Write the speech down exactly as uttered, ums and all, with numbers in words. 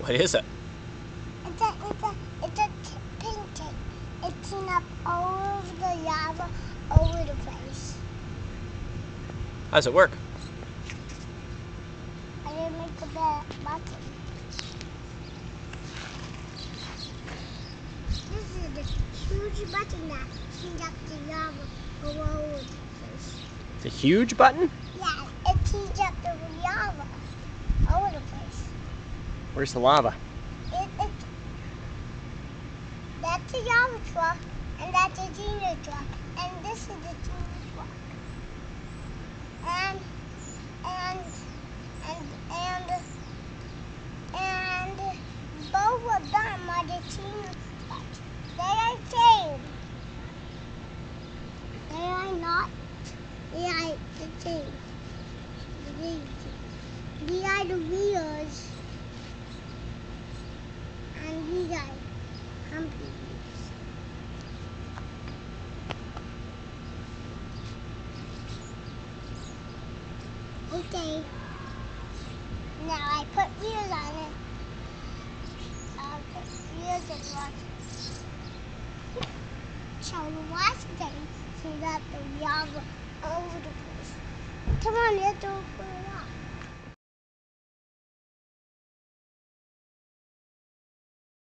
What is it? It's a, it's a, it's a t- painting. It's seen up all over the lava, all over the place. How does it work? I didn't make a bad button. This is the huge button that heats up the lava all over the place. It's a huge button? Yeah, it heats up the lava all over the place. Where's the lava? It, it, that's a lava truck, and that's a junior truck, and this is the junior truck. And, and, and, and, and both of them are the junior trucks. They are same. They are not. They are the same. These are the wheels. And these are humpy wheels. Okay. Now I put wheels on it. I'll put wheels and watch. So watch them so that the lava all over the place. Come on, let's go for a ride.